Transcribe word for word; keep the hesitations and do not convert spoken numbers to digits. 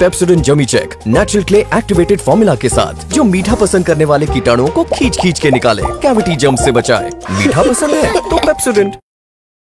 Pepsodent germicheck natural clay activated formula के साथ, जो मीठा पसंद करने वाले कीटाणुओं को खींच खींच के निकाले, कैविटी जम्स से बचाए। मीठा पसंद है तो पेप्सोडेंट।